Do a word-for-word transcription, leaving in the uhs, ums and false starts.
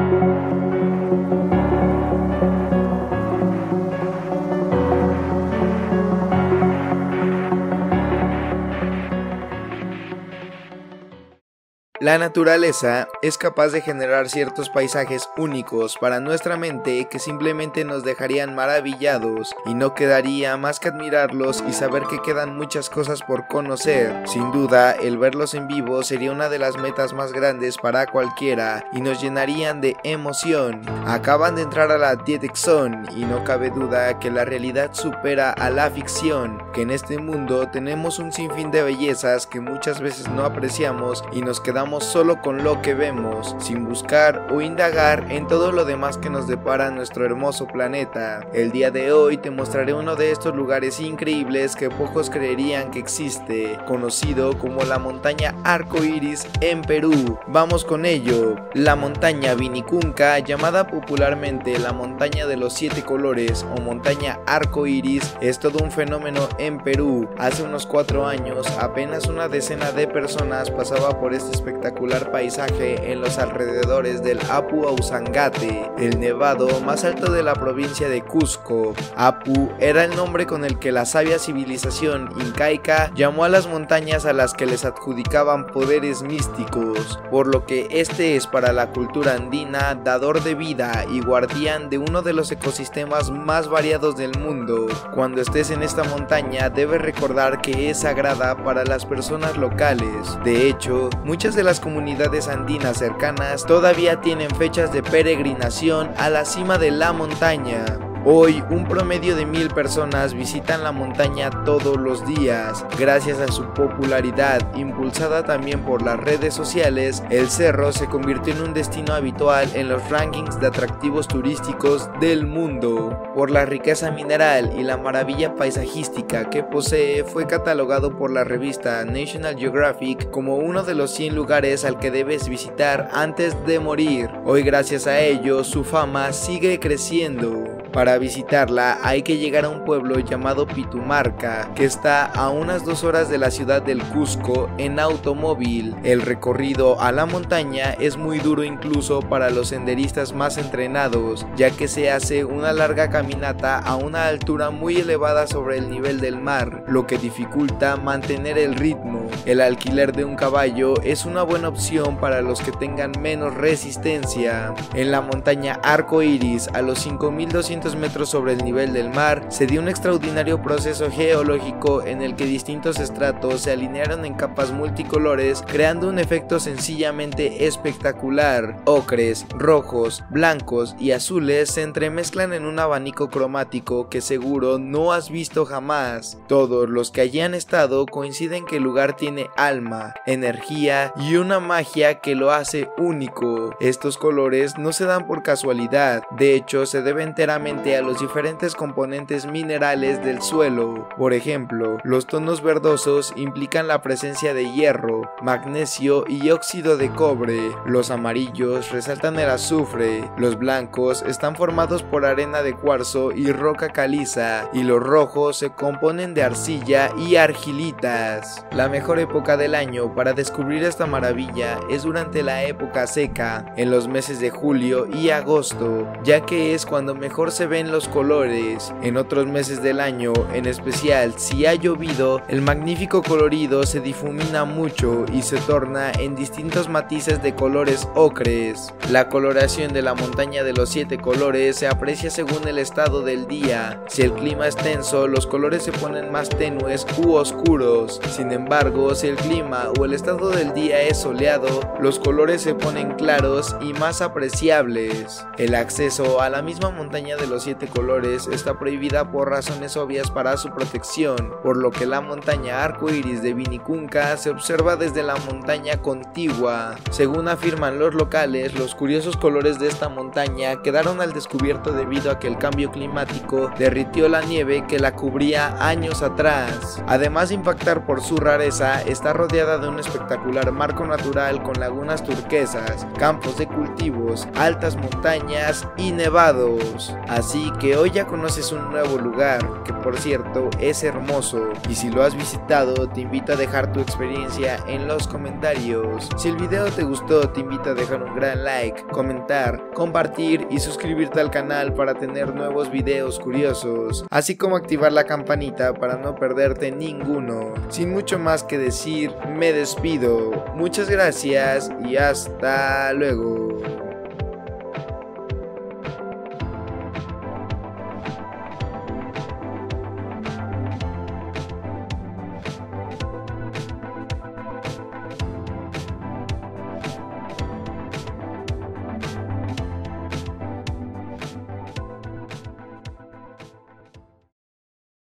La naturaleza es capaz de generar ciertos paisajes únicos para nuestra mente que simplemente nos dejarían maravillados y no quedaría más que admirarlos y saber que quedan muchas cosas por conocer. Sin duda, el verlos en vivo sería una de las metas más grandes para cualquiera y nos llenarían de emoción. Acaban de entrar a la Diedek Zone y no cabe duda que la realidad supera a la ficción, que en este mundo tenemos un sinfín de bellezas que muchas veces no apreciamos y nos quedamos solo con lo que vemos, sin buscar o indagar en todo lo demás que nos depara nuestro hermoso planeta. El día de hoy te mostraré uno de estos lugares increíbles que pocos creerían que existe, conocido como la montaña Arco Iris en Perú. Vamos con ello. La montaña Vinicunca, llamada popularmente la montaña de los siete colores o montaña Arco Iris, es todo un fenómeno en Perú. Hace unos cuatro años, apenas una decena de personas pasaba por este espectáculo espectacular paisaje en los alrededores del Apu Ausangate, el nevado más alto de la provincia de Cusco. Apu era el nombre con el que la sabia civilización incaica llamó a las montañas a las que les adjudicaban poderes místicos, por lo que este es para la cultura andina dador de vida y guardián de uno de los ecosistemas más variados del mundo. Cuando estés en esta montaña debes recordar que es sagrada para las personas locales. De hecho, muchas de las comunidades andinas cercanas todavía tienen fechas de peregrinación a la cima de la montaña. Hoy, un promedio de mil personas visitan la montaña todos los días. Gracias a su popularidad, impulsada también por las redes sociales, el cerro se convirtió en un destino habitual en los rankings de atractivos turísticos del mundo. Por la riqueza mineral y la maravilla paisajística que posee, fue catalogado por la revista National Geographic como uno de los cien lugares al que debes visitar antes de morir. Hoy, gracias a ello, su fama sigue creciendo. Para visitarla hay que llegar a un pueblo llamado Pitumarca, que está a unas dos horas de la ciudad del Cusco en automóvil. El recorrido a la montaña es muy duro incluso para los senderistas más entrenados, ya que se hace una larga caminata a una altura muy elevada sobre el nivel del mar, lo que dificulta mantener el ritmo. El alquiler de un caballo es una buena opción para los que tengan menos resistencia. En la montaña Arco Iris, a los cinco mil doscientos metros sobre el nivel del mar, se dio un extraordinario proceso geológico en el que distintos estratos se alinearon en capas multicolores, creando un efecto sencillamente espectacular. Ocres, rojos, blancos y azules se entremezclan en un abanico cromático que seguro no has visto jamás. Todos los que allí han estado coinciden que el lugar tiene alma, energía y una magia que lo hace único. Estos colores no se dan por casualidad, de hecho se debe enteramente a los diferentes componentes minerales del suelo. Por ejemplo, los tonos verdosos implican la presencia de hierro, magnesio y óxido de cobre. Los amarillos resaltan el azufre. Los blancos están formados por arena de cuarzo y roca caliza, y los rojos se componen de arcilla y argilitas. La mejor época del año para descubrir esta maravilla es durante la época seca, en los meses de julio y agosto, ya que es cuando mejor se ven los colores. En otros meses del año, en especial si ha llovido, el magnífico colorido se difumina mucho y se torna en distintos matices de colores ocres. La coloración de la montaña de los siete colores se aprecia según el estado del día. Si el clima es tenso, los colores se ponen más tenues u oscuros. Sin embargo, si el clima o el estado del día es soleado, los colores se ponen claros y más apreciables. El acceso a la misma montaña de los siete colores está prohibida por razones obvias para su protección, por lo que la montaña Arco Iris de Vinicunca se observa desde la montaña contigua. Según afirman los locales, los curiosos colores de esta montaña quedaron al descubierto debido a que el cambio climático derritió la nieve que la cubría años atrás. Además de impactar por su rareza, está rodeada de un espectacular marco natural con lagunas turquesas, campos de cultivos, altas montañas y nevados. Así que hoy ya conoces un nuevo lugar, que por cierto es hermoso, y si lo has visitado te invito a dejar tu experiencia en los comentarios. Si el video te gustó te invito a dejar un gran like, comentar, compartir y suscribirte al canal para tener nuevos videos curiosos, así como activar la campanita para no perderte ninguno. Sin mucho más que decir, me despido, muchas gracias y hasta luego.